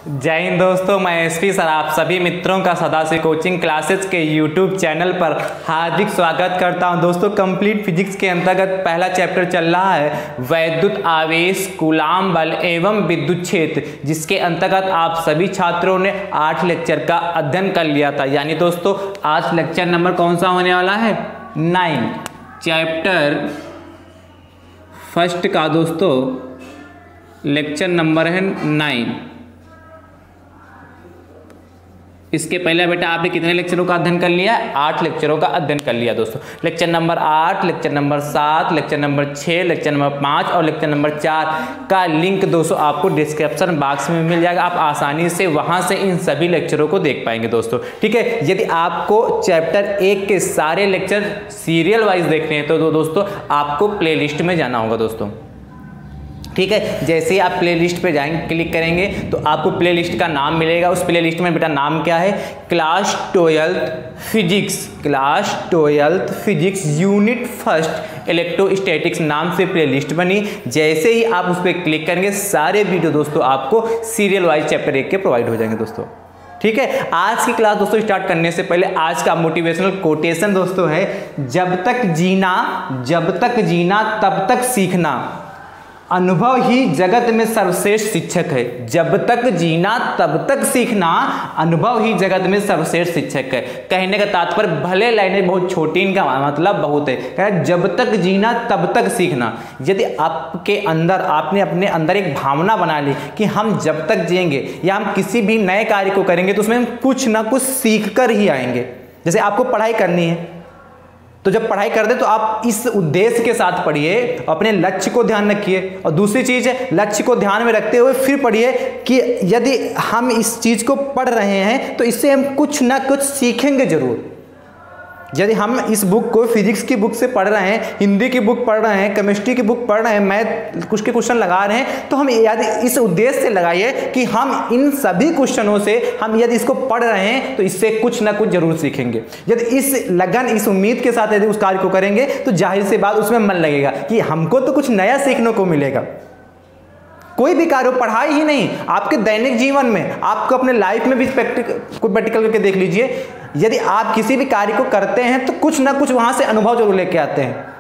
जय हिंद दोस्तों, मैं एसपी सर आप सभी मित्रों का सदा से कोचिंग क्लासेस के यूट्यूब चैनल पर हार्दिक स्वागत करता हूं। दोस्तों कंप्लीट फिजिक्स के अंतर्गत पहला चैप्टर चल रहा है वैद्युत आवेश, कूलाम बल एवं विद्युत क्षेत्र, जिसके अंतर्गत आप सभी छात्रों ने 8 लेक्चर का अध्ययन कर लिया था। यानी दोस्तों आज लेक्चर नंबर कौन सा होने वाला है? 9 चैप्टर फर्स्ट का दोस्तों लेक्चर नंबर है 9। इसके पहले बेटा आपने कितने लेक्चरों का अध्ययन कर लिया? 8 लेक्चरों का अध्ययन कर लिया दोस्तों। Lecture number 8, lecture number 7, lecture number 6, lecture number 5 और लेक्चर नंबर 4 का लिंक दोस्तों आपको डिस्क्रिप्शन बॉक्स में मिल जाएगा। आप आसानी से वहां से इन सभी लेक्चरों को देख पाएंगे दोस्तों। ठीक है, यदि आपको चैप्टर 1 के सारे लेक्चर सीरियल वाइज देखने हैं तो दोस्तों आपको प्ले लिस्ट में जाना होगा दोस्तों। ठीक है, जैसे ही आप प्लेलिस्ट पे जाएंगे, क्लिक करेंगे तो आपको प्लेलिस्ट का नाम मिलेगा। उस प्लेलिस्ट में बेटा नाम क्या है? Class 12th physics, class 12th physics unit first electrostatics नाम से प्लेलिस्ट बनी। जैसे ही आप उस पर क्लिक करेंगे सारे वीडियो दोस्तों आपको सीरियल वाइज चैप्टर 1 के प्रोवाइड हो जाएंगे दोस्तों। ठीक है, आज की क्लास दोस्तों स्टार्ट करने से पहले आज का मोटिवेशनल कोटेशन दोस्तों है, जब तक जीना तब तक सीखना, अनुभव ही जगत में सर्वश्रेष्ठ शिक्षक है। जब तक जीना तब तक सीखना, अनुभव ही जगत में सर्वश्रेष्ठ शिक्षक है। कहने का तात्पर्य, भले लाइनें बहुत छोटी, इनका मतलब बहुत है। जब तक जीना तब तक सीखना। यदि आपके अंदर आपने अपने अंदर एक भावना बना ली कि हम जब तक जिएंगे या हम किसी भी नए कार्य को करेंगे तो उसमें हम कुछ ना कुछ सीख कर ही आएंगे। जैसे आपको पढ़ाई करनी है तो जब पढ़ाई कर दे तो आप इस उद्देश्य के साथ पढ़िए, अपने लक्ष्य को ध्यान रखिए। और दूसरी चीज है, लक्ष्य को ध्यान में रखते हुए फिर पढ़िए कि यदि हम इस चीज को पढ़ रहे हैं तो इससे हम कुछ ना कुछ सीखेंगे जरूर। यदि हम इस बुक को फिजिक्स की बुक से पढ़ रहे हैं, हिंदी की बुक पढ़ रहे हैं, केमिस्ट्री की बुक पढ़ रहे हैं, मैथ कुछ के क्वेश्चन लगा रहे हैं, तो हम यदि इस उद्देश्य से लगाइए कि हम इन सभी क्वेश्चनों से हम यदि इसको पढ़ रहे हैं तो इससे कुछ ना कुछ जरूर सीखेंगे। यदि इस लगन, इस उम्मीद के साथ यदि उस कार्य को करेंगे तो जाहिर सी बात उसमें मन लगेगा कि हमको तो कुछ नया सीखने को मिलेगा। कोई भी कार्य, पढ़ाई ही नहीं, आपके दैनिक जीवन में, आपको अपने लाइफ में भी प्रैक्टिकल करके देख लीजिए। यदि आप किसी भी कार्य को करते हैं तो कुछ ना कुछ वहां से अनुभव जरूर लेके आते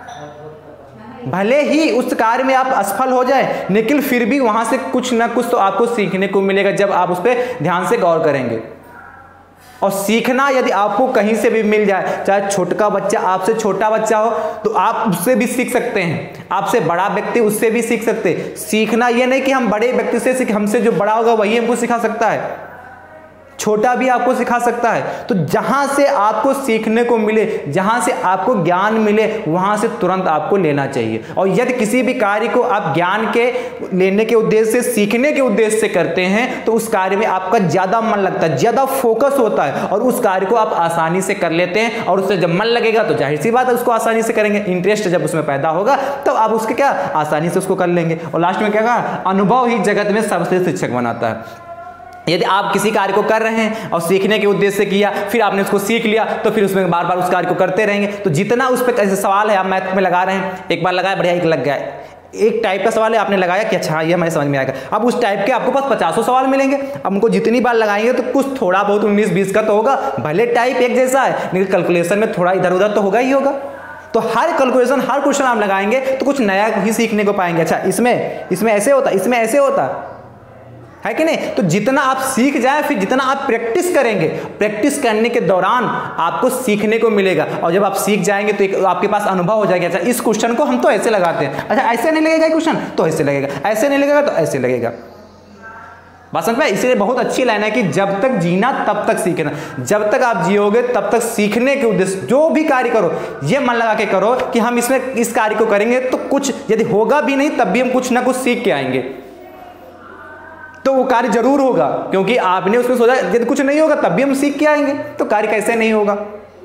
हैं। भले ही उस कार्य में आप असफल हो जाए, लेकिन फिर भी वहां से कुछ ना कुछ तो आपको सीखने को मिलेगा जब आप उस पर ध्यान से गौर करेंगे। और सीखना यदि आपको कहीं से भी मिल जाए, चाहे छोटा बच्चा, आपसे छोटा बच्चा हो तो आप उससे भी सीख सकते हैं, आपसे बड़ा व्यक्ति उससे भी सीख सकते हैं। सीखना ये नहीं कि हम बड़े व्यक्ति से सीख, हमसे जो बड़ा होगा वही हमको सिखा सकता है, छोटा भी आपको सिखा सकता है। तो जहां से आपको सीखने को मिले, जहां से आपको ज्ञान मिले, वहां से तुरंत आपको लेना चाहिए। और यदि किसी भी कार्य को आप ज्ञान के लेने के उद्देश्य से, सीखने के उद्देश्य से करते हैं तो उस कार्य में आपका ज्यादा मन लगता है, ज्यादा फोकस होता है और उस कार्य को आप आसानी से कर लेते हैं। और उससे जब मन लगेगा तो जाहिर सी बात है उसको आसानी से करेंगे। इंटरेस्ट जब उसमें पैदा होगा तो आप उसके क्या आसानी से उसको कर लेंगे। और लास्ट में क्या कहा? अनुभव ही जगत में सबसे शिक्षक बनाता है। यदि आप किसी कार्य को कर रहे हैं और सीखने के उद्देश्य से किया, फिर आपने उसको सीख लिया तो फिर उसमें बार बार उस कार्य को करते रहेंगे तो जितना उस पर कैसे सवाल है, आप मैथ में लगा रहे हैं, एक बार लगाया बढ़िया, एक लग गया, एक टाइप का सवाल है आपने लगाया कि अच्छा ये हमें समझ में आएगा। अब उस टाइप के आपको पास 50 सवाल मिलेंगे। अब उनको जितनी बार लगाएंगे तो कुछ थोड़ा बहुत 19-20 का तो होगा। भले टाइप एक जैसा है लेकिन कैलकुलेशन में थोड़ा इधर उधर तो होगा ही होगा। तो हर कैलकुलेशन, हर क्वेश्चन आप लगाएंगे तो कुछ नया ही सीखने को पाएंगे। अच्छा इसमें ऐसे होता, इसमें ऐसे होता है कि नहीं? तो जितना आप सीख जाए, फिर जितना आप प्रैक्टिस करेंगे, प्रैक्टिस करने के दौरान आपको सीखने को मिलेगा। और जब आप सीख जाएंगे तो एक आपके पास अनुभव हो जाएगा। अच्छा इस क्वेश्चन को हम तो ऐसे लगाते हैं, अच्छा ऐसे नहीं लगेगा क्वेश्चन तो ऐसे लगेगा, ऐसे नहीं लगेगा तो ऐसे लगेगा। बात समझ में? इसलिए बहुत अच्छी लाइन है कि जब तक जीना तब तक सीखना। जब तक आप जियोगे तब तक सीखने के उद्देश्य जो भी कार्य करो, ये मन लगा के करो कि हम इसमें इस कार्य को करेंगे तो कुछ यदि होगा भी नहीं तब भी हम कुछ ना कुछ सीख के आएंगे। तो वो कार्य जरूर होगा, क्योंकि आपने उसमें सोचा यदि कुछ नहीं होगा तब भी हम सीख के आएंगे, तो कार्य कैसे नहीं होगा।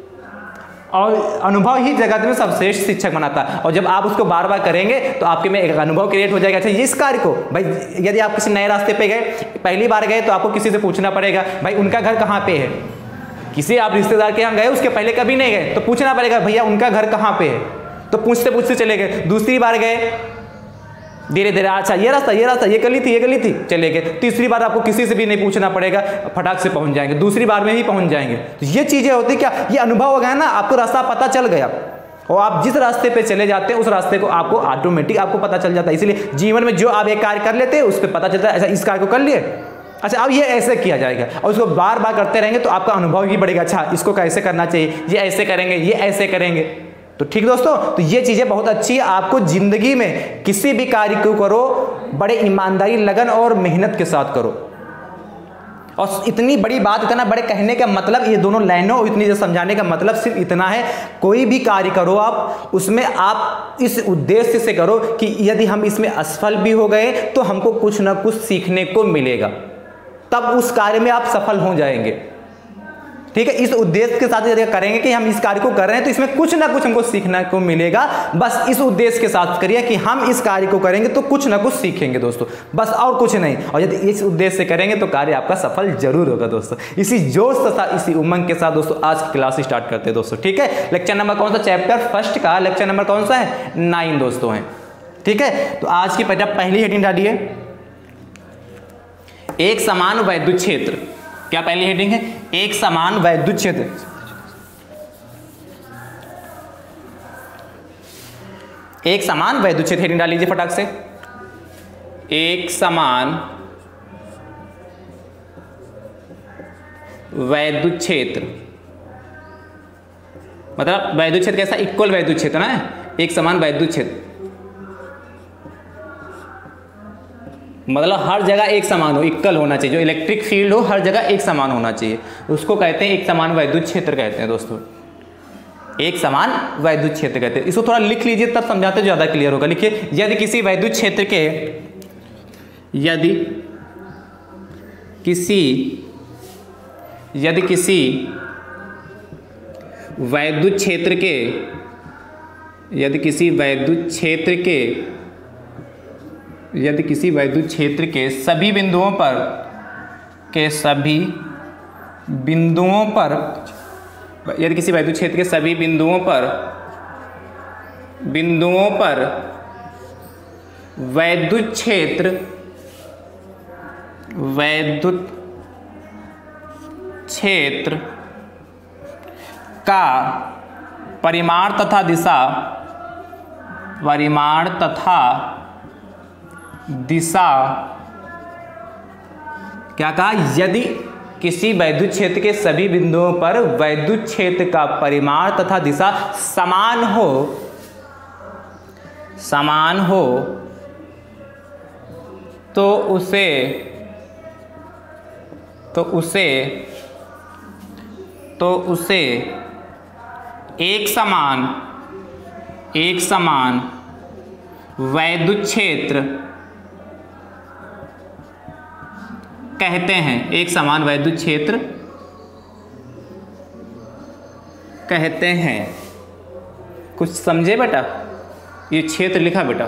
और अनुभव ही जगत में सर्वश्रेष्ठ शिक्षक बनाता है। और जब आप उसको बार बार करेंगे तो आपके में एक अनुभव क्रिएट हो जाएगा। अच्छा इस कार्य को भाई, यदि आप किसी नए रास्ते पे गए, पहली बार गए तो आपको किसी से पूछना पड़ेगा भाई उनका घर कहाँ पे है। किसी आप रिश्तेदार के यहाँ गए, उसके पहले कभी नहीं गए तो पूछना पड़ेगा भैया उनका घर कहाँ पे है। तो पूछते पूछते चले गए। दूसरी बार गए, धीरे धीरे अच्छा ये रास्ता ये गली थी चले गए। तीसरी बार आपको किसी से भी नहीं पूछना पड़ेगा, फटाक से पहुंच जाएंगे, दूसरी बार में ही पहुंच जाएंगे। तो ये चीजें होती क्या, ये अनुभव हो गया ना, आपको रास्ता पता चल गया और आप जिस रास्ते पे चले जाते हैं उस रास्ते को आपको ऑटोमेटिक आपको पता चल जाता है। इसलिए जीवन में जो आप एक कार्य कर लेते हैं उस पर पता चलता है, ऐसा इस कार्य को कर लिए, अच्छा अब ये ऐसे किया जाएगा, और उसको बार बार करते रहेंगे तो आपका अनुभव भी बढ़ेगा। अच्छा इसको कैसे करना चाहिए, ये ऐसे करेंगे, ये ऐसे करेंगे। तो ठीक दोस्तों, तो ये चीजें बहुत अच्छी है। आपको जिंदगी में किसी भी कार्य को करो बड़े ईमानदारी, लगन और मेहनत के साथ करो। और इतनी बड़ी बात, इतना बड़े कहने का मतलब, ये दोनों लाइनों इतनी जो समझाने का मतलब सिर्फ इतना है, कोई भी कार्य करो आप, उसमें आप इस उद्देश्य से करो कि यदि हम इसमें असफल भी हो गए तो हमको कुछ ना कुछ सीखने को मिलेगा, तब उस कार्य में आप सफल हो जाएंगे। ठीक है, इस उद्देश्य के साथ यदि करेंगे कि हम इस कार्य को कर रहे हैं तो इसमें कुछ ना कुछ हमको सीखने को मिलेगा, बस इस उद्देश्य के साथ करिए कि हम इस कार्य को करेंगे तो कुछ ना कुछ सीखेंगे दोस्तों, बस और कुछ नहीं। और यदि इस उद्देश्य से करेंगे तो कार्य आपका सफल जरूर होगा दोस्तों। इसी जोश तथा इसी उमंग के साथ दोस्तों आज की क्लास स्टार्ट करते हैं दोस्तों। ठीक है, लेक्चर नंबर कौन सा, चैप्टर फर्स्ट का लेक्चर नंबर कौन सा है, 9 दोस्तों है। ठीक है, तो आज की पहली हेडिंग डालिए, एक समान वैद्युत क्षेत्र। क्या पहली हेडिंग है, एक समान वैद्युत क्षेत्र। एक समान वैद्युत क्षेत्र हेडिंग डाल लीजिए फटाक से। एक समान वैद्युत क्षेत्र मतलब वैद्युत क्षेत्र कैसा, इक्वल वैद्युत क्षेत्र ना, एक समान वैद्युत क्षेत्र मतलब हर जगह एक समान हो, इक्वल होना चाहिए, जो इलेक्ट्रिक फील्ड हो हर जगह एक समान होना चाहिए, उसको कहते हैं एक समान वैद्युत क्षेत्र कहते हैं दोस्तों। एक समान वैद्युत क्षेत्र कहते हैं। इसको थोड़ा लिख लीजिए तब समझाते ज़्यादा क्लियर होगा। लिखिए, यदि किसी वैद्युत क्षेत्र के वैद्युत क्षेत्र के सभी बिंदुओं पर वैद्युत क्षेत्र का परिमाण तथा दिशा क्या कहा, यदि किसी वैद्युत क्षेत्र के सभी बिंदुओं पर वैद्युत क्षेत्र का परिमाण तथा दिशा समान हो तो उसे एक समान वैद्युत क्षेत्र कहते हैं। एक समान वैद्युत क्षेत्र कहते हैं। कुछ समझे बेटा, ये क्षेत्र लिखा बेटा,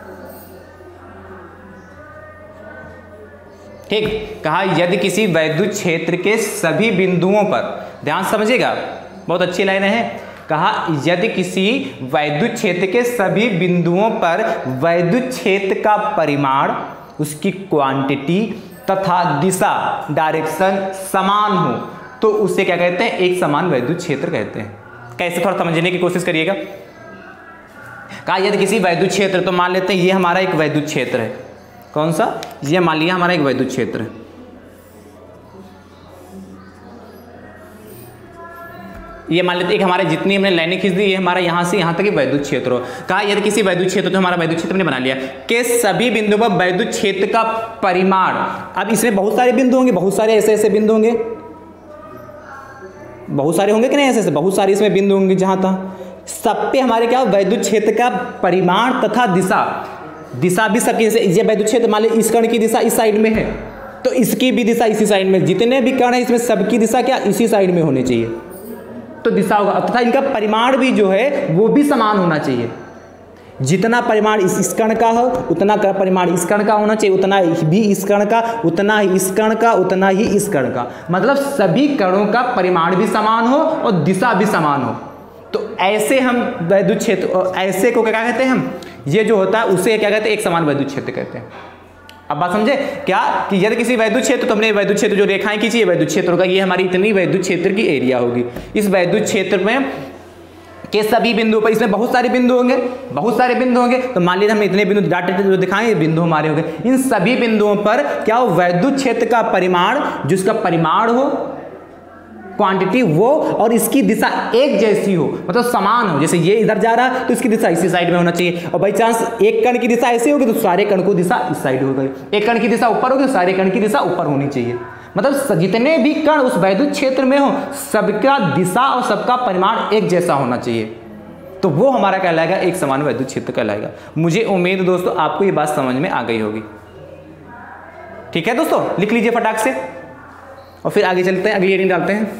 ठीक। कहा यदि किसी वैद्युत क्षेत्र के सभी बिंदुओं पर, ध्यान समझिएगा, बहुत अच्छी लाइन है। कहा यदि किसी वैद्युत क्षेत्र के सभी बिंदुओं पर वैद्युत क्षेत्र का परिमाण, उसकी क्वांटिटी तथा दिशा, डायरेक्शन समान हो तो उसे क्या कहते हैं, एक समान वैद्युत क्षेत्र कहते हैं। कैसे, थोड़ा समझने की कोशिश करिएगा। कहा यदि किसी वैद्युत क्षेत्र, तो मान लेते हैं ये हमारा एक वैद्युत क्षेत्र है, कौन सा, ये मान लिया हमारा एक वैद्युत क्षेत्र है। ये मान लेते एक हमारे जितनी हमने लाइनें खींच दी, ये हमारा यहाँ से यहाँ तक वैद्युत क्षेत्र हो। कहा यदि किसी वैद्युत क्षेत्र, तो हमारा वैद्युत क्षेत्र हमने बना लिया, के सभी बिंदुओं पर वैद्युत क्षेत्र का परिमाण। अब इसमें बहुत सारे बिंदु होंगे, बहुत सारे ऐसे बिंदु होंगे, बहुत सारे होंगे कि नहीं, ऐसे बहुत सारे इसमें बिंदु होंगे। जहाँ तक सब पे हमारे क्या वैद्युत क्षेत्र का परिमाण तथा दिशा भी सबकी, जैसे ये वैद्युत क्षेत्र मान लीजिए इस कण की दिशा इस साइड में है तो इसकी भी दिशा इसी साइड में, जितने भी कण है इसमें सबकी दिशा क्या इसी साइड में होनी चाहिए, तो दिशा होगा। तथा इनका परिमाण भी जो है वो भी समान होना चाहिए। जितना परिमाण इस कण का हो उतना का परिमाण इस कण का होना चाहिए, उतना भी इस कण का, उतना ही इस कण का, उतना ही इस कण का, मतलब सभी कणों का परिमाण भी समान हो और दिशा भी समान हो। तो ऐसे हम वैद्युत क्षेत्र, ऐसे को क्या कहते हैं हम, ये जो होता है उसे क्या कहते हैं, एक समान वैद्युत क्षेत्र कहते हैं। अब बात समझे क्या कि यदि किसी वैद्युत क्षेत्र, तो हमने वैद्युत क्षेत्र जो रेखाएं खींची है वैद्युत क्षेत्र का, ये हमारी इतनी वैद्युत क्षेत्र की एरिया होगी। इस वैद्युत क्षेत्र में के सभी बिंदुओं पर, इसमें बहुत सारे बिंदु होंगे, बहुत सारे बिंदु होंगे, तो मान लीजिए हमने इतने बिंदु डाटे जो दिखाए, ये बिंदु हमारे हो गए। इन सभी बिंदुओं पर क्या हो, वैद्युत क्षेत्र का परिमाण, जिसका परिमाण हो, क्वांटिटी वो, और इसकी दिशा एक जैसी हो, मतलब समान हो। जैसे ये इधर जा रहा है तो इसकी दिशा इसी साइड में होना चाहिए, और बाई चांस एक कण की दिशा ऐसी होगी तो सारे कण को दिशा इस साइड हो गई, एक कण की दिशा ऊपर होगी तो सारे कण की दिशा ऊपर होनी चाहिए। मतलब जितने भी कण उस वैद्युत क्षेत्र में हो, सबका दिशा और सबका परिमाण एक जैसा होना चाहिए, तो वो हमारा कहलाएगा एक समान वैद्युत क्षेत्र कहलाएगा। मुझे उम्मीद दोस्तों आपको ये बात समझ में आ गई होगी। ठीक है दोस्तों, लिख लीजिए फटाक से और फिर आगे चलते हैं, अगली हेडिंग डालते हैं।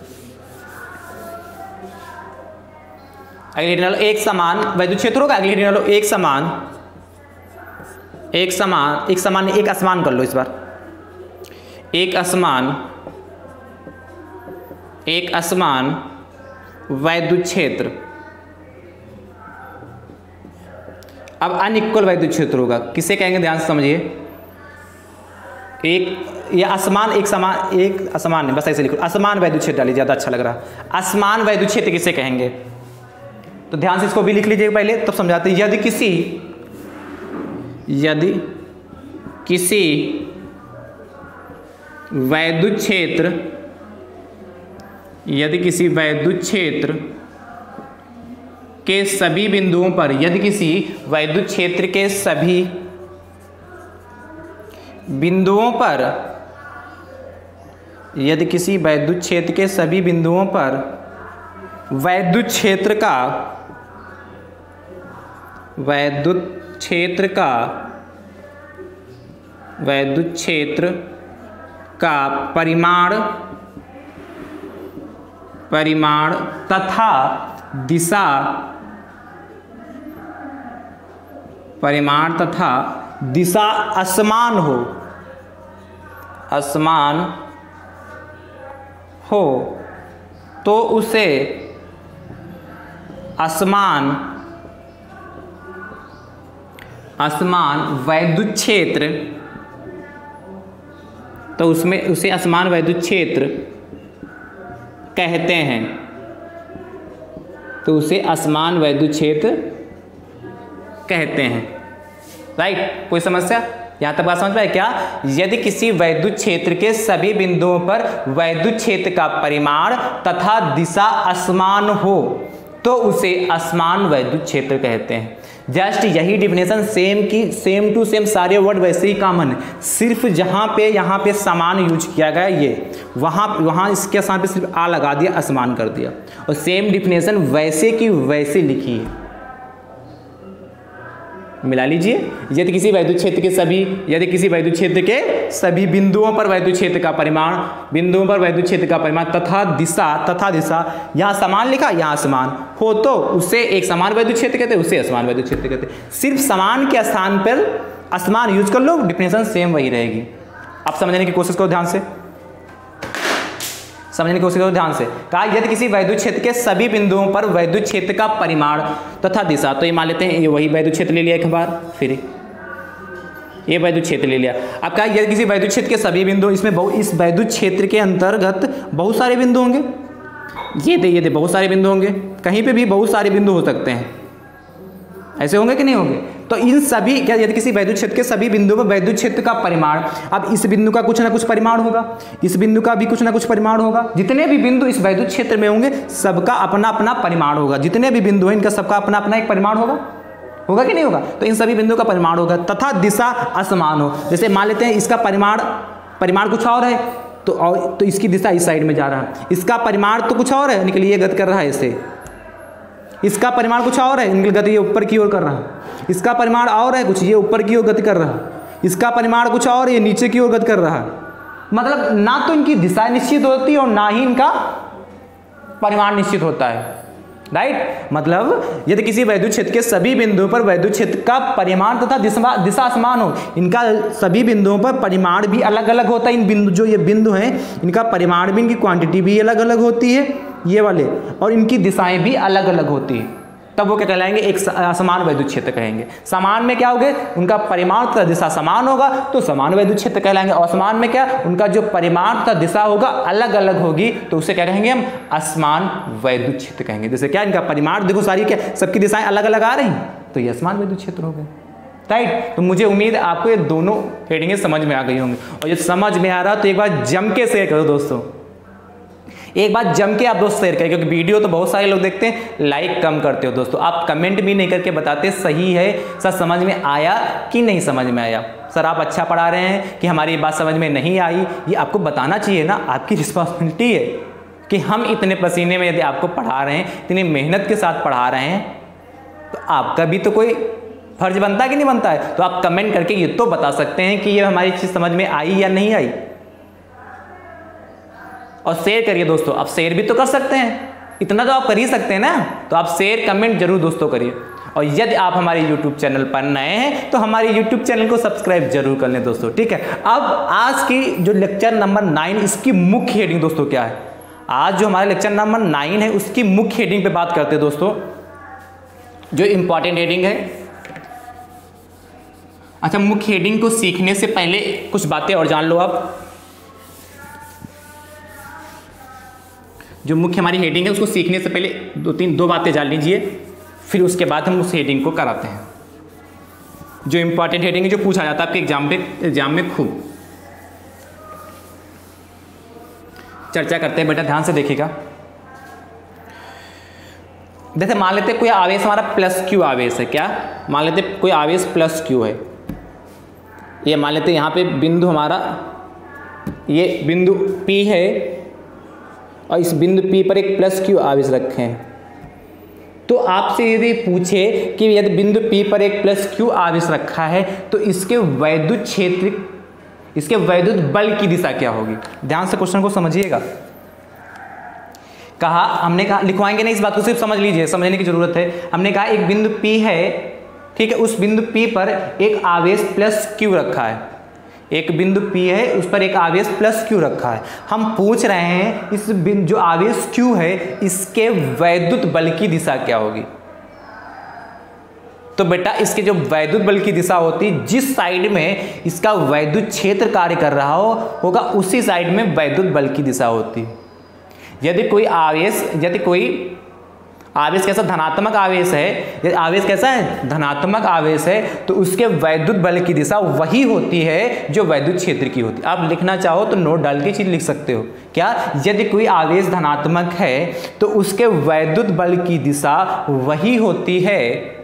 अगली हेडिंग डालो एक समान वैद्युत क्षेत्र होगा। अगली हेडिंग डालो एक असमान कर लो इस बार, एक असमान वैद्युत क्षेत्र। अब अनइक्वल वैद्युत क्षेत्र होगा, किसे कहेंगे ध्यान से समझिए। एक असमान, एक असमान है, बस ऐसे लिखो, असमान वैद्युत क्षेत्र डालिए, ज्यादा अच्छा लग रहा है। असमान वैद्युत क्षेत्र किसे कहेंगे, तो ध्यान से इसको भी लिख लीजिए पहले, तब समझाते हैं। यदि किसी वैद्युत क्षेत्र के सभी बिंदुओं पर, यदि किसी वैद्युत क्षेत्र के सभी बिंदुओं पर, यदि किसी वैद्युत क्षेत्र के सभी बिंदुओं पर वैद्युत क्षेत्र का परिमाण तथा दिशा असमान हो तो उसे असमान वैद्युत क्षेत्र, तो उसे असमान वैद्युत क्षेत्र कहते हैं, तो उसे असमान वैद्युत क्षेत्र कहते हैं। राइट, कोई समस्या यहां तक बात समझ पाए क्या? यदि किसी वैद्युत क्षेत्र के सभी बिंदुओं पर वैद्युत क्षेत्र का परिमाण तथा दिशा असमान हो तो उसे असमान वैद्युत क्षेत्र कहते हैं। जस्ट यही डिफिनेशन सेम टू सेम सारे वर्ड वैसे ही कॉमन है, सिर्फ यहाँ पे समान यूज किया गया, ये वहाँ इसके साथ पे सिर्फ आ लगा दिया, असमान कर दिया, और सेम डिफिनेशन वैसे की वैसे लिखी है। मिला लीजिए। यदि किसी वैद्युत क्षेत्र के सभी बिंदुओं पर वैद्युत क्षेत्र का परिमाण तथा दिशा यहाँ समान लिखा, यहाँ समान हो तो उसे एक समान वैद्युत क्षेत्र कहते हैं, उसे असमान वैद्युत क्षेत्र कहते हैं। सिर्फ समान के स्थान पर असमान यूज कर लो, डिफिनेशन सेम वही रहेगी। आप समझने की कोशिश करो ध्यान से, कहा यदि किसी वैद्युत क्षेत्र के सभी बिंदुओं पर वैद्युत क्षेत्र का परिमाण तथा दिशा, तो ये मान लेते हैं ये वही वैद्युत क्षेत्र ले लिया एक बार, फिर ये वैद्युत क्षेत्र ले लिया। अब कहा यदि किसी वैद्युत क्षेत्र के सभी बिंदु, इसमें इस वैद्युत क्षेत्र के अंतर्गत बहुत सारे बिंदु होंगे, ये दे बहुत सारे बिंदु होंगे, कहीं पे भी बहुत सारे बिंदु हो सकते हैं, ऐसे होंगे कि नहीं होंगे? तो इन सभी क्या, यदि किसी वैद्युत क्षेत्र के सभी बिंदुओं पर वैद्युत क्षेत्र का परिमाण, अब इस बिंदु का कुछ ना कुछ परिमाण होगा, इस बिंदु का भी कुछ ना कुछ परिमाण होगा, जितने भी बिंदु इस वैद्युत क्षेत्र में होंगे सबका अपना अपना परिमाण होगा, जितने भी बिंदु हैं इनका सबका अपना अपना एक परिमाण होगा कि नहीं होगा? तो इन सभी बिंदुओं का परिमाण होगा तथा दिशा असमान हो। जैसे मान लेते हैं इसका परिमाण कुछ और है, तो इसकी दिशा इस साइड में जा रहा है, इसका परिमाण तो कुछ और है, निकल ये गति कर रहा है ऐसे, इसका परिमाण कुछ और है, निकल गति ये ऊपर की ओर कर रहा है, इसका परिमाण और है कुछ, ये ऊपर की ओर गति कर रहा है, इसका परिमाण कुछ और है, ये नीचे की ओर गति कर रहा है। मतलब ना तो इनकी दिशा निश्चित होती है और ना ही इनका परिमाण निश्चित होता है। राइट, मतलब यदि किसी वैद्युत क्षेत्र के सभी बिंदुओं पर वैद्युत क्षेत्र का परिमाण तथा दिशा समान हो, इनका सभी बिंदुओं पर परिमाण भी अलग अलग होता है। इन बिंदु जो ये बिंदु हैं इनका परिमाण भी, इनकी क्वांटिटी भी अलग अलग होती है ये वाले, और इनकी दिशाएं भी अलग अलग होती है। तब वो क्या कहलाएंगे, एक समान वैद्युत क्षेत्र कहेंगे। समान में क्या होगे, उनका परिमाण तथा दिशा समान होगा तो समान वैद्युत क्षेत्र कहलाएंगे। असमान में क्या, उनका जो परिमाण तथा दिशा होगा अलग अलग होगी तो उसे क्या कहेंगे हम, असमान वैद्युत क्षेत्र कहेंगे। जैसे क्या, इनका परिमाण देखो सारी क्या सबकी दिशाएं अलग अलग आ रही तो ये असमान वैद्युत क्षेत्र हो गए, राइट। तो मुझे उम्मीद है आपको ये दोनों हेडिंगें समझ में आ गई होंगी, और ये समझ में आ रहा तो एक बार जम के शेयर करो दोस्तों, एक बात जम के आप दोस्त शेयर करें, क्योंकि वीडियो तो बहुत सारे लोग देखते हैं, लाइक कम करते हो दोस्तों। आप कमेंट भी नहीं करके बताते सही है सर, समझ में आया कि नहीं समझ में आया, सर आप अच्छा पढ़ा रहे हैं कि हमारी बात समझ में नहीं आई, ये आपको बताना चाहिए ना, आपकी रिस्पॉन्सिबिलिटी है कि हम इतने पसीने में यदि आपको पढ़ा रहे हैं, इतनी मेहनत के साथ पढ़ा रहे हैं, तो आपका भी तो कोई फर्ज बनता है कि नहीं बनता है। तो आप कमेंट करके ये तो बता सकते हैं कि ये हमारी चीज़ समझ में आई या नहीं आई, और शेयर करिए दोस्तों। आप शेयर भी तो कर सकते हैं, इतना तो आप कर ही सकते हैं ना, तो आप शेयर कमेंट जरूर दोस्तों करिए। और यदि आप हमारे YouTube चैनल पर नए हैं तो हमारे YouTube चैनल को सब्सक्राइब जरूर कर लें दोस्तों, ठीक है। अब आज की जो लेक्चर नंबर 9 इसकी मुख्य हेडिंग दोस्तों क्या है, आज जो हमारा लेक्चर नंबर 9 है उसकी मुख्य हेडिंग पे बात करते हैं दोस्तों, जो इंपॉर्टेंट हेडिंग है। अच्छा, मुख्य हेडिंग को सीखने से पहले कुछ बातें और जान लो आप। जो मुख्य हमारी हेडिंग है उसको सीखने से पहले दो बातें जान लीजिए, फिर उसके बाद हम उस हेडिंग को कराते हैं। जो इंपॉर्टेंट हेडिंग है, जो पूछा जाता है आपके एग्जाम में खूब चर्चा करते हैं, बेटा ध्यान से देखिएगा। जैसे मान लेते कोई आवेश हमारा प्लस क्यू आवेश है, क्या मान लेते कोई आवेश प्लस क्यू है, ये मान लेते यहाँ पे बिंदु हमारा ये बिंदु P है और इस बिंदु P पर एक प्लस क्यू आवेश रखे हैं। तो आपसे यदि पूछे कि यदि बिंदु P पर एक प्लस क्यू आवेश रखा है तो इसके वैद्युत क्षेत्र, इसके वैद्युत बल की दिशा क्या होगी। ध्यान से क्वेश्चन को समझिएगा। कहा, हमने कहा लिखवाएंगे नहीं, इस बात को सिर्फ समझ लीजिए, समझने की जरूरत है। हमने कहा एक बिंदु P है, ठीक है, उस बिंदु P पर एक आवेश प्लस क्यू रखा है, एक बिंदु P है उस पर एक आवेश प्लस क्यू रखा है। हम पूछ रहे हैं इस बिंदु जो आवेश Q है इसके वैद्युत बल की दिशा क्या होगी। तो बेटा इसके जो वैद्युत बल की दिशा होती, जिस साइड में इसका वैद्युत क्षेत्र कार्य कर रहा होगा उसी साइड में वैद्युत बल की दिशा होती। यदि कोई आवेश कैसा धनात्मक आवेश है, यदि आवेश कैसा है धनात्मक आवेश है, तो उसके वैद्युत बल की दिशा वही होती है जो वैद्युत क्षेत्र की होती है। आप लिखना चाहो तो नोट डाल के चीज लिख सकते हो, क्या यदि कोई आवेश धनात्मक है तो उसके वैद्युत बल की दिशा वही होती है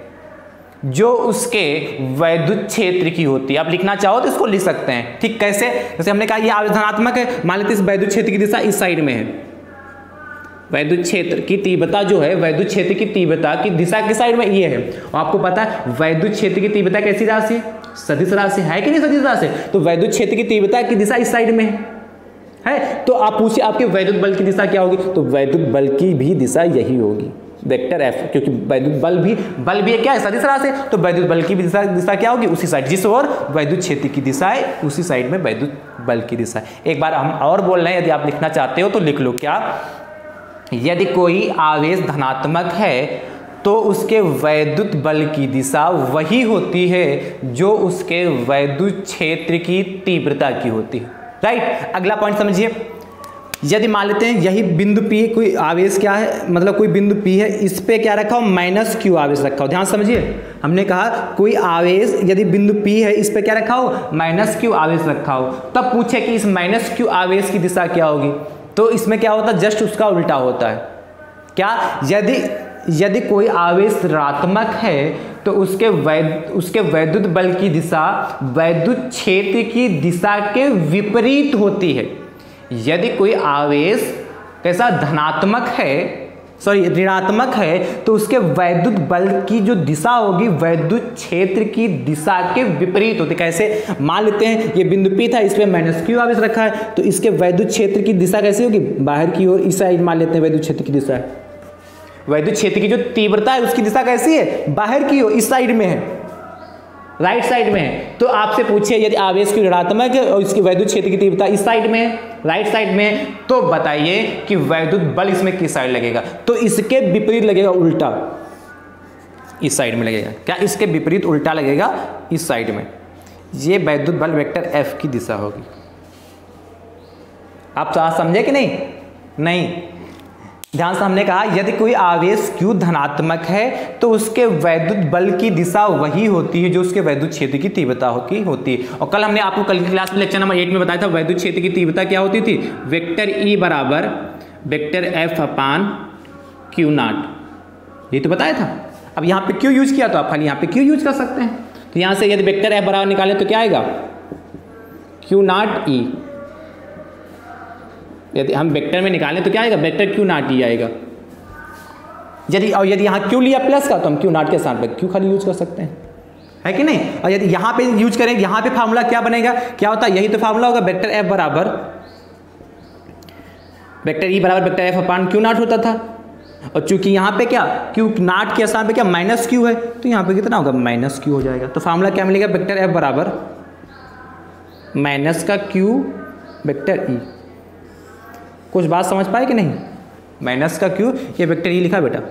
जो उसके वैद्युत क्षेत्र की होती है। आप लिखना चाहो तो इसको लिख सकते हैं, ठीक। कैसे, जैसे हमने कहा ये आवेश धनात्मक है, मान लेते इस वैद्युत क्षेत्र की दिशा इस साइड में है, वैद्युत क्षेत्र की तीव्रता जो है, वैद्युत क्षेत्र की तीव्रता की दिशा किस साइड में ये है। और आपको पता है वैद्युत क्षेत्र की तीव्रता कैसी राशि, सदिश राशि है कि नहीं, सदिश राशि। तो वैद्युत क्षेत्र की तीव्रता की दिशा इस साइड में है। तो आप पूछिए आपके वैद्युत बल की दिशा क्या होगी, तो वैद्युत बल की भी दिशा यही होगी, वेक्टर F, क्योंकि वैद्युत बल भी क्या है, सदिश राशि है। तो वैद्युत बल की भी दिशा क्या होगी, उसी साइड, जिस ओर वैद्युत क्षेत्र की दिशा है उसी साइड में वैद्युत बल की दिशा है। एक बार हम और बोल रहे हैं, यदि आप लिखना चाहते हो तो लिख लो, क्या यदि कोई आवेश धनात्मक है तो उसके वैद्युत बल की दिशा वही होती है जो उसके वैद्युत क्षेत्र की तीव्रता की होती है, राइट। अगला पॉइंट समझिए, यदि मान लेते हैं यही बिंदु P, कोई आवेश क्या है, मतलब कोई बिंदु P है, इस पे क्या रखा हो, माइनस क्यू आवेश रखा हो। ध्यान समझिए, हमने कहा कोई आवेश यदि बिंदु P है इस पे क्या रखा हो, माइनस क्यू आवेश रखा हो। तब पूछे कि इस माइनस क्यू आवेश की दिशा क्या होगी, तो इसमें क्या होता है, जस्ट उसका उल्टा होता है। क्या, यदि कोई आवेश ऋणात्मक है तो उसके वैद्युत बल की दिशा वैद्युत क्षेत्र की दिशा के विपरीत होती है। यदि कोई आवेश कैसा धनात्मक है, ऋणात्मक है, तो उसके वैद्युत बल की जो दिशा होगी वैद्युत क्षेत्र की दिशा के विपरीत होती है। कैसे, मान लेते हैं ये बिंदु P था, इस पे माइनस क्यू आवेश रखा है, तो इसके वैद्युत क्षेत्र की दिशा कैसी होगी, बाहर की ओर, इस साइड मान लेते हैं वैद्युत क्षेत्र की दिशा है। वैद्युत क्षेत्र की जो तीव्रता है उसकी दिशा कैसी है, बाहर की ओर, इस साइड में है, राइट साइड में है। तो आपसे पूछे यदि आवेश की ऋणात्मक है और इसकी वैद्युत क्षेत्र की तीव्रता इस साइड में है, राइट साइड में, तो बताइए कि वैद्युत बल इसमें किस साइड लगेगा, तो इसके विपरीत लगेगा, उल्टा। इस साइड में लगेगा। क्या? इसके विपरीत उल्टा लगेगा इस साइड में। ये वैद्युत बल वेक्टर F की दिशा होगी। आप समझे कि नहीं? नहीं। ध्यान से हमने कहा यदि कोई आवेश Q धनात्मक है तो उसके वैद्युत बल की दिशा वही होती है जो उसके वैद्युत क्षेत्र की तीव्रता होती है। और कल हमने आपको कल की क्लास में लेक्चर नंबर 8 में बताया था वैद्युत क्षेत्र की तीव्रता क्या होती थी? वेक्टर E बराबर vector F upon Q naught, ये तो बताया था। अब यहाँ पे Q यूज किया तो आप खाली यहाँ पे Q यूज कर सकते हैं। तो यहाँ से यदि वेक्टर F बराबर निकाले तो क्या आएगा? Q naught E। यदि हम वेक्टर में निकालें तो क्या आएगा? वेक्टर Q नॉट E आएगा। यदि यहाँ Q लिया प्लस का तो हम Q नॉट के स्थान पर Q खाली यूज कर सकते हैं, है कि नहीं? और यदि यहाँ पे यूज करेंगे, यहाँ पे फार्मूला क्या बनेगा? क्या होता है? यही तो फार्मूला होगा, वेक्टर F बराबर वेक्टर E बराबर vector F upon Q naught होता था। और चूंकि यहाँ पे क्या Q नॉट के स्थान पे क्या माइनस Q है, तो यहाँ पे कितना होगा? माइनस Q हो जाएगा। तो फार्मूला क्या मिलेगा? वेक्टर F बराबर माइनस का Q वेक्टर E। कुछ बात समझ पाए कि नहीं? माइनस का Q, ये वेक्टर E लिखा बेटा।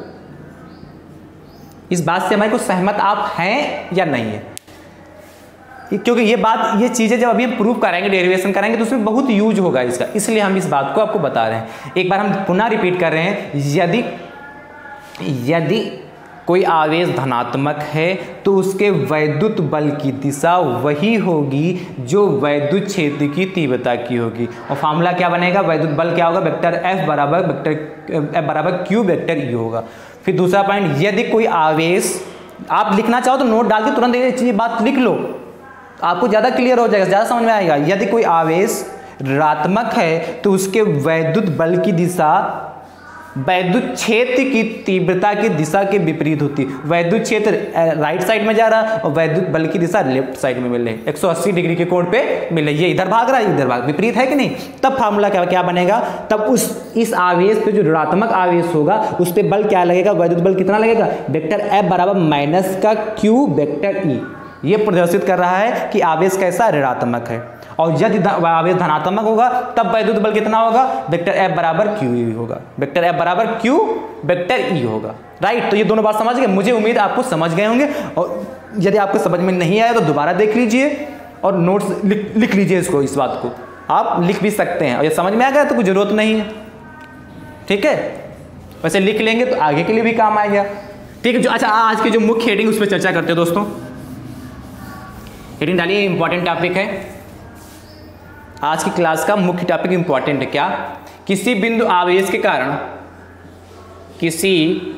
इस बात से हमारे को सहमत आप हैं या नहीं है? क्योंकि ये चीज़ें जब अभी हम प्रूव कराएंगे, डेरिवेशन कराएंगे, तो उसमें बहुत यूज होगा इसका, इसलिए हम इस बात को आपको बता रहे हैं। एक बार हम पुनः रिपीट कर रहे हैं, यदि कोई आवेश धनात्मक है तो उसके वैद्युत बल की दिशा वही होगी जो वैद्युत क्षेत्र की तीव्रता की होगी। और फार्मूला क्या बनेगा? वैद्युत बल क्या होगा? वेक्टर F बराबर Q वेक्टर E होगा। फिर दूसरा पॉइंट, यदि कोई आवेश, आप लिखना चाहो तो नोट डाल के तुरंत ये बात लिख लो, आपको ज़्यादा क्लियर हो जाएगा, ज़्यादा समझ में आएगा। यदि कोई आवेश ऋणात्मक है तो उसके वैद्युत बल की दिशा वैद्युत क्षेत्र की तीव्रता की दिशा के विपरीत होती है। वैद्युत क्षेत्र राइट साइड में जा रहा है और वैद्युत बल की दिशा लेफ्ट साइड में मिल रही है, 180 डिग्री के कोण पे मिल रही है। ये इधर भाग रहा है, इधर भाग, विपरीत है कि नहीं? तब फार्मूला क्या बनेगा? तब इस आवेश पे जो ऋणात्मक आवेश होगा उस पे बल क्या लगेगा? वैद्युत बल कितना लगेगा? वेक्टर F बराबर माइनस का Q वेक्टर E। ये प्रदर्शित कर रहा है कि आवेश कैसा? ऋणात्मक है। और यदि आवेश धनात्मक होगा तब वैद्युत बल कितना होगा? वेक्टर F बराबर QE होगा। वेक्टर F बराबर Q वेक्टर E होगा। राइट? तो ये दोनों बात समझ गए? मुझे उम्मीद आपको समझ गए होंगे। और यदि आपको समझ में नहीं आया तो दोबारा देख लीजिए और नोट्स लिख लीजिए इसको, इस बात को आप लिख भी सकते हैं। और ये समझ में आ गया तो कोई जरूरत नहीं है, ठीक है? वैसे लिख लेंगे तो आगे के लिए भी काम आएगा, ठीक है? अच्छा, आज की जो मुख्य हेडिंग उस पर चर्चा करते हैं दोस्तों। हेडिंग डालिए, इंपॉर्टेंट टॉपिक है आज की क्लास का। मुख्य टॉपिक इंपॉर्टेंट है। क्या? किसी बिंदु आवेश के कारण, किसी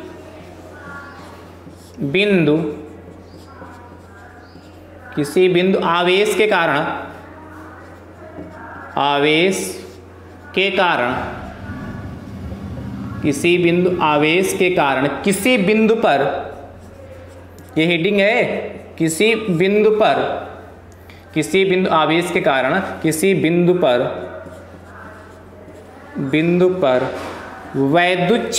बिंदु आवेश के कारण, किसी बिंदु आवेश के कारण किसी बिंदु पर, ये हेडिंग है, किसी बिंदु आवेश के कारण किसी बिंदु पर वैद्युत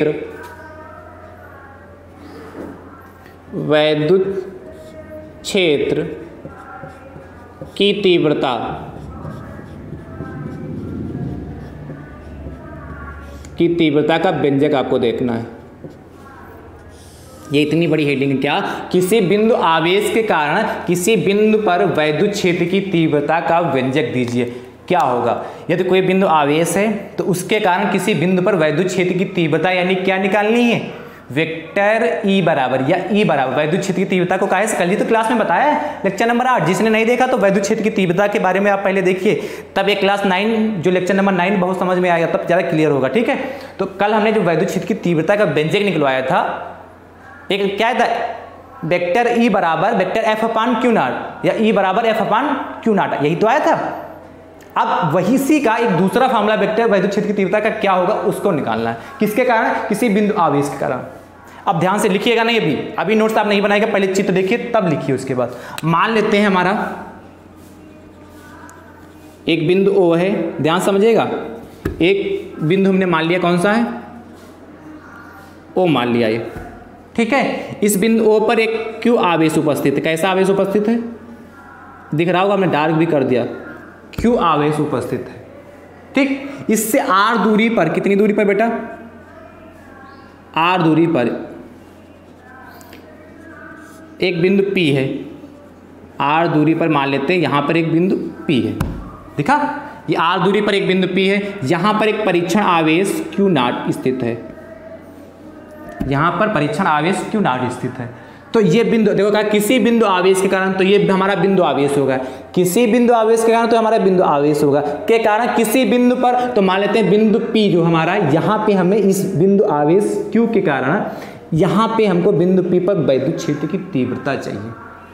क्षेत्र की तीव्रता का व्यंजक आपको देखना है। ये इतनी बड़ी हेडिंग है। क्या? किसी बिंदु आवेश के कारण किसी बिंदु पर वैद्युत क्षेत्र की तीव्रता का व्यंजक दीजिए। क्या होगा? यदि कोई बिंदु आवेश है तो उसके कारण किसी बिंदु पर वैद्युत क्षेत्र की तीव्रता यानी क्या निकालनी है? वेक्टर E बराबर या E बराबर वैद्युत क्षेत्र की तीव्रता को कहा, कल ही तो क्लास में बताया है, लेक्चर नंबर 8। जिसने नहीं देखा तो वैद्युत क्षेत्र की तीव्रता के बारे में आप पहले देखिए, तब एक क्लास 9 जो लेक्चर नंबर 9 बहुत समझ में आएगा, तब ज़्यादा क्लियर होगा, ठीक है? तो कल हमने जो वैद्युत क्षेत्र की तीव्रता का व्यंजक निकलवाया था, एक क्या था? वेक्टर E बराबर vector F upon Q naught या E बराबर F अपान Q नॉट, यही तो आया था। अब वही सी का एक दूसरा फार्मूला वेक्टर वैद्युत क्षेत्र की तीव्रता का क्या होगा उसको निकालना है। किसके कारण? किसी बिंदु आवेश के कारण। अब ध्यान से लिखिएगा नहीं, अभी नोट्स आप नहीं बनाएगा, पहले चित्र देखिए तब लिखिए। उसके बाद मान लेते हैं हमारा एक बिंदु O है, ध्यान समझिएगा। एक बिंदु हमने मान लिया, कौन सा है? O मान लिया ये, ठीक है? इस बिंदु O पर एक Q आवेश उपस्थित है। कैसा आवेश उपस्थित है? दिख रहा होगा, हमने डार्क भी कर दिया। Q आवेश उपस्थित है, ठीक? इससे R दूरी पर, कितनी दूरी पर बेटा? R दूरी पर एक बिंदु P है, r दूरी पर मान लेते हैं यहाँ पर एक बिंदु P है, दिखा, ये r दूरी पर एक बिंदु P है, यहाँ पर एक परीक्षण आवेश Q नॉट स्थित है, यहाँ पर परीक्षण आवेश Q नॉट स्थित है। तो ये बिंदु देखो कहा किसी बिंदु आवेश के कारण, तो ये हमारा बिंदु आवेश होगा, किसी बिंदु आवेश के कारण तो हमारा बिंदु आवेश होगा के कारण किसी बिंदु पर, तो मान लेते हैं बिंदु P जो हमारा, यहाँ पे हमें इस बिंदु आवेश Q के कारण यहाँ पे हमको बिंदु P पर वैद्युत क्षेत्र की तीव्रता चाहिए।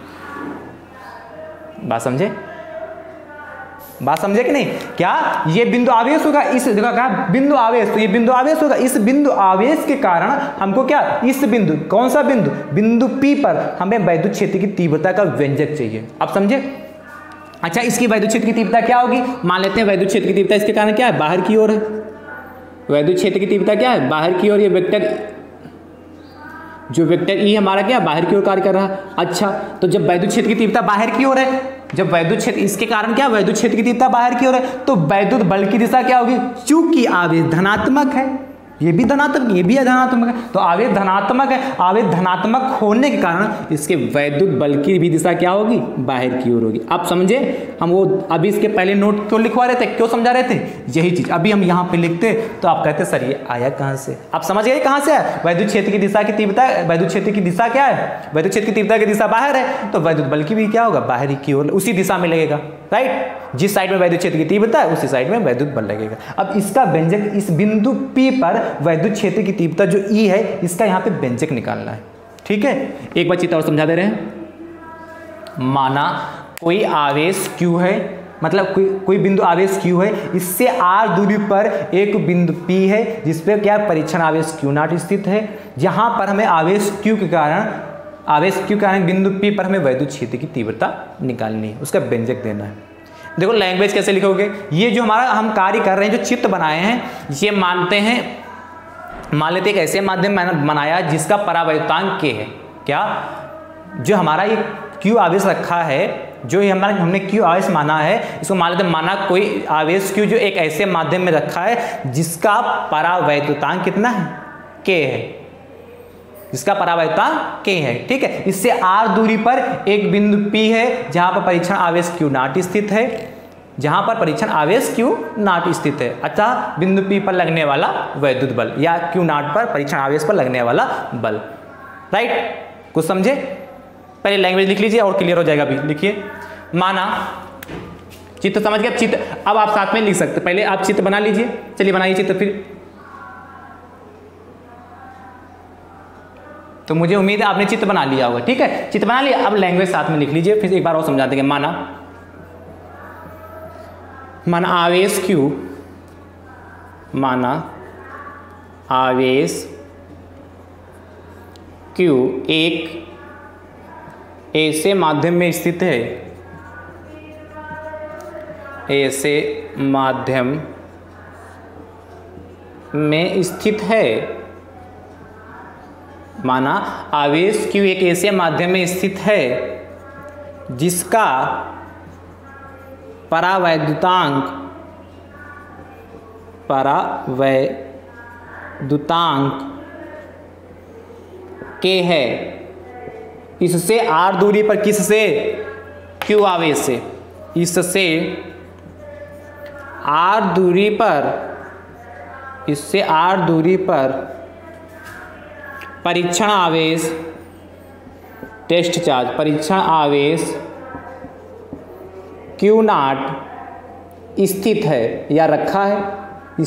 बात समझे, बात समझे कि नहीं? क्या ये बिंदु आवेश होगा, इस जगह का बिंदु आवेश, तो ये बिंदु आवेश होगा, इस बिंदु आवेश के कारण हमको क्या, इस बिंदु, कौन सा बिंदु, बिंदु P पर हमें वैद्युत क्षेत्र की तीव्रता का व्यंजक चाहिए। आप समझे? अच्छा, इसकी वैद्युत क्षेत्र की तीव्रता क्या होगी? मान लेते हैं वैद्युत क्षेत्र की तीव्रता इसके कारण क्या है, बाहर की ओर है। वैद्युत क्षेत्र की तीव्रता क्या है, बाहर की ओर। ये वेक्टर, जो वेक्टर E हमारा क्या बाहर की ओर कार्य कर रहा है। अच्छा, तो जब वैद्युत क्षेत्र की तीव्रता बाहर की ओर है, जब वैद्युत क्षेत्र, इसके कारण क्या वैद्युत क्षेत्र की तीव्रता बाहर की ओर है, तो वैद्युत बल की दिशा क्या होगी, चूंकि आवेश धनात्मक है, ये भी धनात्मक, ये भी धनात्मक है, तो आवेश धनात्मक है, आवेश धनात्मक होने के कारण इसके वैद्युत बल की भी दिशा क्या होगी, बाहर की ओर होगी। आप समझे? हम वो अभी इसके पहले नोट क्यों लिखवा रहे थे, क्यों समझा रहे थे, यही चीज अभी हम यहाँ पे लिखते तो आप कहते सर ये आया कहाँ से। आप समझ गए कहाँ से है, वैद्युत क्षेत्र की दिशा की तीव्रता, वैद्युत क्षेत्र की दिशा क्या है, वैद्युत क्षेत्र की तीव्रता की दिशा बाहर है, तो वैद्युत बल की भी क्या होगा, बाहरी की ओर, उसी दिशा में लगेगा, राइट। जिस साइड में वैद्युत क्षेत्र की तीव्रता है उसी साइड में वैद्युत बल लगेगा। अब इसका व्यंजक, इस बिंदु P पर वैद्युत क्षेत्र की तीव्रता जो E है, इसका यहाँ पे व्यंजक निकालना है, ठीक है। एक बार चित्र और समझा दे रहे हैं। माना कोई आवेश Q है, मतलब कोई बिंदु आवेश Q है, इससे r दूरी पर एक बिंदु P है जिसपे क्या परीक्षण आवेश Q नॉट स्थित है, जहां पर हमें आवेश Q के कारण बिंदु P पर हमें वैद्युत क्षेत्र की तीव्रता निकालनी है, उसका व्यंजक देना है। देखो लैंग्वेज कैसे लिखोगे, ये जो हमारा हम कार्य कर रहे हैं, जो चित्र बनाए हैं, ये मानते हैं, मान लेते एक ऐसे माध्यम में बनाया जिसका परावैद्युतांक K है। क्या, जो हमारा ये Q आवेश रखा है, जो हमने Q आवेश माना है, इसको मान लेते माना कोई आवेश Q जो एक ऐसे माध्यम में रखा है जिसका परावैद्युतांक कितना है, K है, जिसका परावैद्युतांक K है, ठीक है। इससे r दूरी पर एक बिंदु P है जहां पर परीक्षण आवेश Q नॉट स्थित है, जहां पर परीक्षण आवेश Q नॉट स्थित है। अतः बिंदु P पर लगने वाला वैद्युत बल या Q नॉट पर परीक्षण आवेश पर लगने वाला बल, राइट। कुछ समझे? पहले लैंग्वेज लिख लीजिए और क्लियर हो जाएगा। अभी लिखिए, माना चित्र समझ गए, चित्र अब आप साथ में लिख सकते, पहले आप चित्र बना लीजिए, चलिए बनाइए चित्र फिर। तो मुझे उम्मीद है आपने चित्र बना लिया होगा, ठीक है, चित्र बना लिया। अब लैंग्वेज साथ में लिख लीजिए, फिर एक बार और समझा देंगे। माना आवेश Q, माना आवेश Q एक ऐसे माध्यम में स्थित है, ऐसे माध्यम में स्थित है। माना आवेश Q एक ऐसे माध्यम में स्थित है जिसका परावैद्युतांक K है। इससे r दूरी पर, किससे, Q आवेश से, इससे r दूरी पर, इससे r दूरी पर परीक्षण आवेश, टेस्ट चार्ज, परीक्षण आवेश Q नॉट स्थित है या रखा है,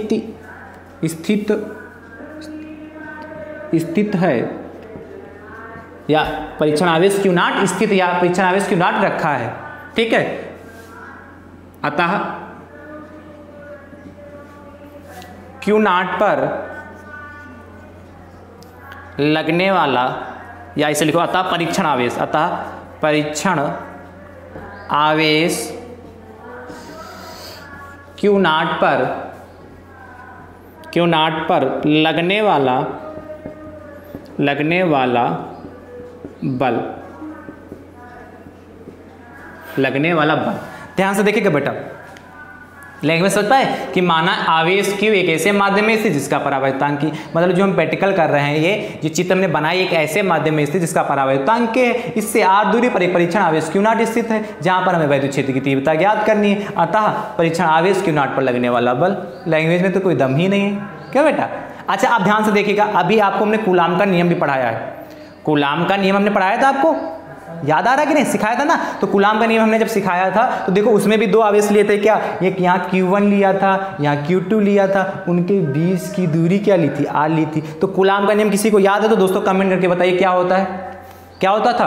स्थित है, या परीक्षण आवेश Q नॉट स्थित या परीक्षण आवेश Q नॉट रखा है, ठीक है। अतः Q नॉट पर लगने वाला, या इसे लिखो अतः परीक्षण आवेश, अतः परीक्षण आवेश Q नॉट पर लगने वाला बल, ध्यान से देखिएगा बेटा, लैंग्वेज समझ पाए कि माना आवेश Q एक ऐसे माध्यम में स्थित जिसका परावर्तनांक की, मतलब जो हम प्रैक्टिकल कर रहे हैं, ये जो चित्र हमने बनाई एक ऐसे माध्यम में स्थित जिसका परावर्तनांक K है, इससे r दूरी पर एक परीक्षण आवेश Q0 स्थित है जहां पर हमें वैद्युत क्षेत्र की तीव्रता ज्ञात करनी है। अतः परीक्षण आवेश Q0 पर लगने वाला बल। लैंग्वेज में तो कोई दम ही नहीं है क्या बेटा। अच्छा आप ध्यान से देखिएगा, अभी आपको हमने कूलाम का नियम भी पढ़ाया है। कूलाम का नियम हमने पढ़ाया था, आपको याद आ रहा है कि नहीं, सिखाया था ना। तो कूलाम का नियम हमने जब सिखाया था तो देखो उसमें भी दो आवेश लिए थे क्या, एक यहाँ Q1 लिया था, यहाँ Q2 लिया था, उनके बीच की दूरी क्या ली थी, r ली थी। तो कूलाम का नियम किसी को याद है तो दोस्तों कमेंट करके बताइए क्या होता है, क्या होता था।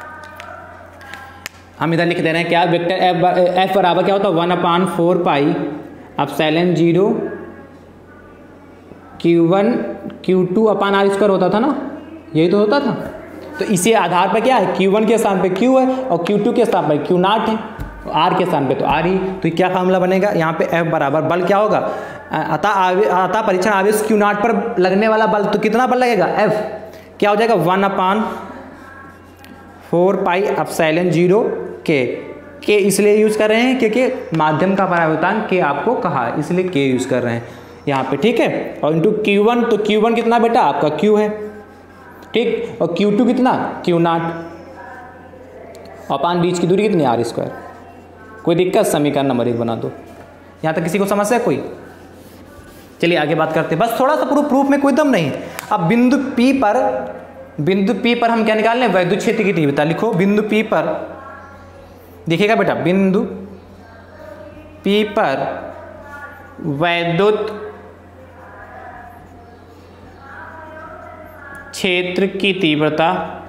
हम इधर लिख दे रहे हैं क्या, वेक्टर F बराबर क्या होता है 1/4 pi epsilon 0 Q1 Q2 upon r square होता था ना, यही तो होता था। तो इसी आधार पर क्या है, Q1 के स्थान पे Q है और Q2 के स्थान पर Q0 है, R के स्थान पे तो R ही। तो क्या फार्मूला बनेगा यहाँ पे, F बराबर बल क्या होगा, अतः परीक्षण आवेश Q0 पर लगने वाला बल, तो कितना बल लगेगा F क्या हो जाएगा 1/4 पाई एप्सिलॉन 0 K इसलिए यूज कर रहे हैं क्योंकि माध्यम का परावर्तनांक K आपको कहा, इसलिए K यूज कर रहे हैं यहाँ पे, ठीक है। और इंटू Q1, तो Q1 कितना बेटा आपका Q है, ठीक, और Q2 कितना Q0, अपान बीच की दूरी कितनी r स्क्वायर। कोई दिक्कत, समीकरण नंबर 1 बना दो। यहाँ तक किसी को समस्या है कोई। चलिए आगे बात करते हैं, बस थोड़ा सा प्रूफ में कोई दम नहीं। अब बिंदु P पर हम क्या निकाल रहे हैं, वैद्युत क्षेत्र की तीव्रता। लिखो बिंदु P पर, देखिएगा बेटा, बिंदु P पर वैद्युत क्षेत्र की तीव्रता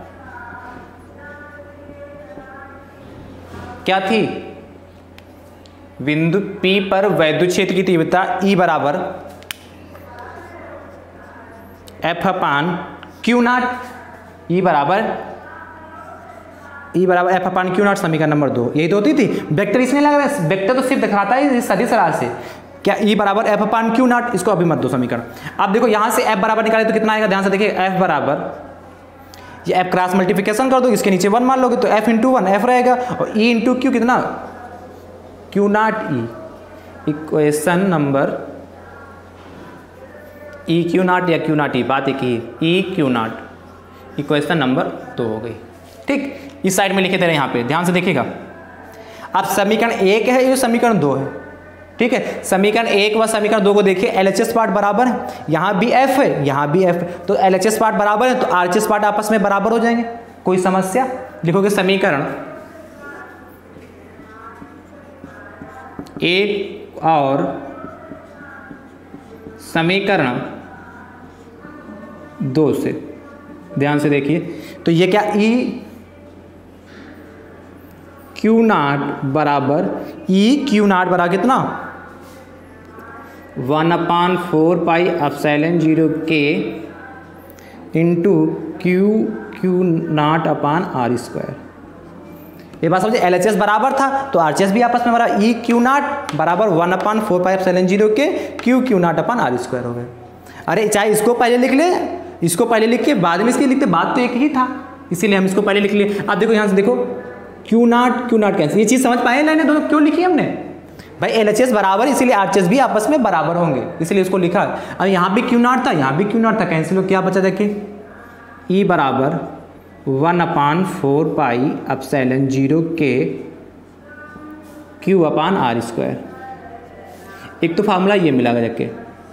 क्या थी, बिंदु P पर वैद्युत क्षेत्र की तीव्रता E बराबर F अपान Q0, E बराबर F अपान Q0, समीकरण नंबर 2 यही तो होती थी। वेक्टर इसने लगा, वेक्टर तो सिर्फ दिखाता है सदिश राशि से क्या, E बराबर F अपान Q0, इसको अभी मत दो समीकरण। अब देखो यहाँ से F बराबर निकाले तो कितना आएगा, ध्यान से देखिए, F बराबर ये F क्रॉस मल्टीप्लिकेशन कर दो, इसके नीचे 1 मान लोगे तो F इंटू 1 F रहेगा, और E इंटू Q कितना Q0 E। Equation number E Q0 या Q0 E, बात एक ही, E Q0 इक्वेशन नंबर 2 हो गई, ठीक। इस साइड में लिखे दे रहे हैं यहाँ पे, ध्यान से देखिएगा। अब समीकरण 1 है, ये समीकरण 2 है, ठीक है। समीकरण 1 व समीकरण 2 को देखिए, LHS पार्ट बराबर है, यहाँ भी F है, यहाँ भी F है, तो LHS पार्ट बराबर है तो RHS पार्ट आपस में बराबर हो जाएंगे। कोई समस्या, लिखोगे समीकरण 1 और समीकरण 2 से, ध्यान से देखिए, तो ये क्या E Q0 बराबर E Q0 बराबर कितना 1/4 pi epsilon 0 K into Q0 upon R square. ये बात समझे, LHS बराबर था तो RHS भी आपस में हमारा E Q0 बराबर 1/4 pi epsilon 0 K Q0 upon R square हो गए। अरे चाहे इसको पहले लिख ले, इसको पहले लिख के बाद में इसके लिखते, बात तो एक ही था, इसीलिए हम इसको पहले लिख लिए। अब देखो यहाँ से देखो Q0 कैंसिल, ये चीज़ समझ पाए ना, दोनों क्यों लिखी हमने भाई, LHS बराबर इसीलिए RHS भी आपस में बराबर होंगे, इसलिए इसको लिखा। अब यहाँ भी Q0 था, यहाँ भी Q0 था, कैंसिल हो, क्या बचा देखिए E बराबर 1/4 pi epsilon 0 K Q upon R square. एक तो फार्मूला ये मिला जाके,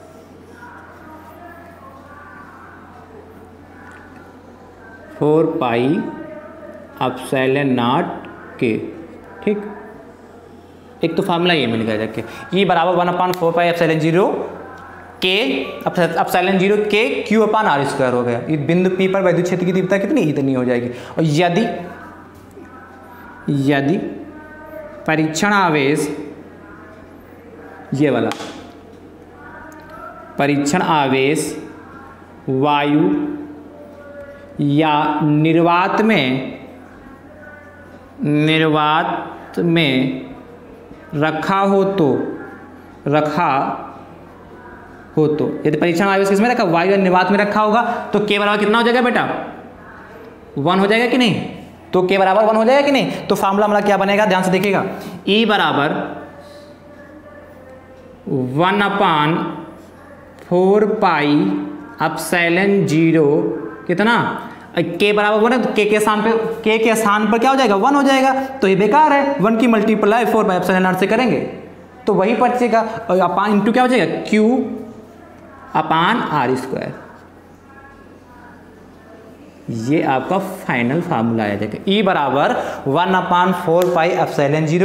फोर पाई एप्सिलॉन 0 K, ठीक। एक तो फार्मूला ये मिल गया जाके, E बराबर 1/4 pi epsilon 0 K epsilon 0 K Q upon R square हो गया। इस बिंदु P पर वैद्युत क्षेत्र की तीव्रता कितनी, इतनी हो जाएगी। और यदि परीक्षण आवेश, ये वाला परीक्षण आवेश वायु या निर्वात में रखा हो तो यदि परीक्षण आवेश किसमें रखा, वायु या निर्वात में रखा होगा तो K बराबर कितना हो जाएगा बेटा 1 हो जाएगा कि नहीं, तो K बराबर 1 हो जाएगा कि नहीं। तो फार्मूला हमारा क्या बनेगा, ध्यान से देखिएगा, E बराबर 1/4 पाई एप्सिलॉन 0 कितना के बराबर 1 है, तो के स्थान पर क्या हो जाएगा 1 हो जाएगा, तो ये बेकार है, 1 की मल्टीप्लाई 4 पाई एप्सिलॉन नॉट से करेंगे तो वही बचेगा, और अपान इंटू क्या हो जाएगा Q/r²। ये आपका फाइनल फार्मूला आ जाएगा। E बराबर 1/4 पाई एप्सिलॉन 0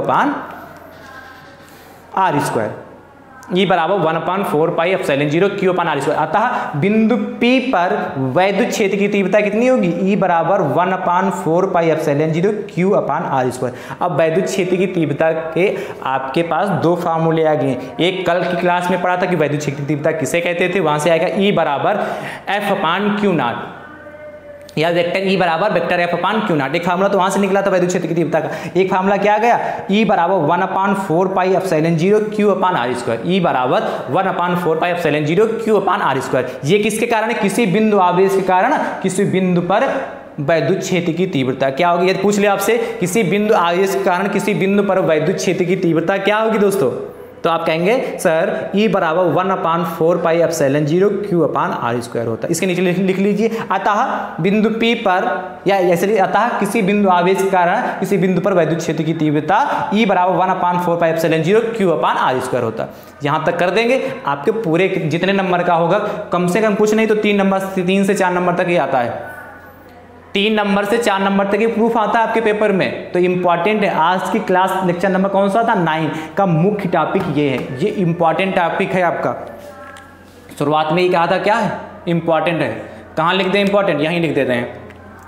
Q/r²। E बराबर 1/4 पाई एप्सिलॉन 0 Q/r²। अतः बिंदु P पर वैद्युत क्षेत्र की तीव्रता कितनी होगी? E बराबर 1/4 पाई एप्सिलॉन 0 Q/r²। अब वैद्युत क्षेत्र की तीव्रता के आपके पास दो फार्मूले आ गए। एक कल की क्लास में पढ़ा था कि वैद्युत क्षेत्र की तीव्रता किसे कहते थे, वहां से आएगा E बराबर F/Q0 या वेक्टर E बराबर वेक्टर F/Q0। एक फार्मूला तो वहां से निकला था वैद्युत क्षेत्र की तीव्रता का। एक फार्मूला क्या आ गया? E बराबर 1/4 पाई एप्सिलॉन 0 Q/r²। E बराबर 1/4 पाई एप्सिलॉन 0 Q/r²। ये किसके कारण है? किसी बिंदु आवेश के कारण किसी बिंदु पर वैद्युत क्षेत्र की तीव्रता क्या होगी? यदि पूछ ले आपसे किसी बिंदु आवेश के कारण किसी बिंदु पर वैद्युत क्षेत्र की तीव्रता क्या होगी दोस्तों, तो आप कहेंगे सर E बराबर 1/4 पाई एप्सिलॉन 0 Q/r² होता है। इसके नीचे लिख लीजिए अतः बिंदु P पर या ऐसे अतः किसी बिंदु आवेश के कारण किसी बिंदु पर वैद्युत क्षेत्र की तीव्रता E बराबर 1/4 पाई एप्सिलॉन 0 Q/r² होता है। यहाँ तक कर देंगे, आपके पूरे जितने नंबर का होगा कम से कम कुछ नहीं तो 3 से 4 नंबर तक ही आता है। 3 नंबर से 4 नंबर तक ये प्रूफ आता है आपके पेपर में, तो इंपॉर्टेंट है। आज की क्लास लेक्चर नंबर कौन सा था? 9 का मुख्य टॉपिक ये है, ये इंपॉर्टेंट टॉपिक है आपका। शुरुआत में ही कहा था क्या है? इंपॉर्टेंट है। कहाँ लिख दें इंपॉर्टेंट? यहीं लिख देते हैं,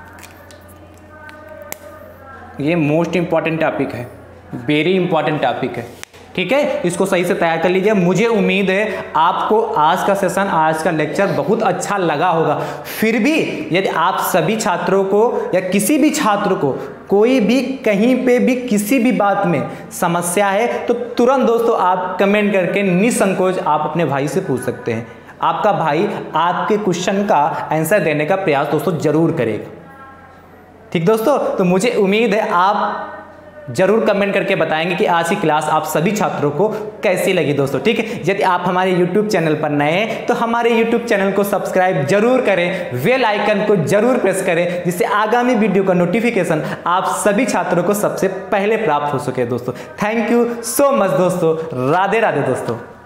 ये मोस्ट इंपॉर्टेंट टॉपिक है, वेरी इंपॉर्टेंट टॉपिक है। ठीक है, इसको सही से तैयार कर लीजिए। मुझे उम्मीद है आपको आज का सेशन, आज का लेक्चर बहुत अच्छा लगा होगा। फिर भी यदि आप सभी छात्रों को या किसी भी छात्र को कोई भी कहीं पे भी किसी भी बात में समस्या है तो तुरंत दोस्तों आप कमेंट करके निसंकोच आप अपने भाई से पूछ सकते हैं। आपका भाई आपके क्वेश्चन का आंसर देने का प्रयास दोस्तों जरूर करेगा। ठीक दोस्तों, तो मुझे उम्मीद है आप जरूर कमेंट करके बताएंगे कि आज की क्लास आप सभी छात्रों को कैसी लगी दोस्तों। ठीक है, यदि आप हमारे YouTube चैनल पर नए हैं तो हमारे YouTube चैनल को सब्सक्राइब जरूर करें, बेल आइकन को जरूर प्रेस करें, जिससे आगामी वीडियो का नोटिफिकेशन आप सभी छात्रों को सबसे पहले प्राप्त हो सके दोस्तों। थैंक यू सो मच दोस्तों। राधे राधे दोस्तों।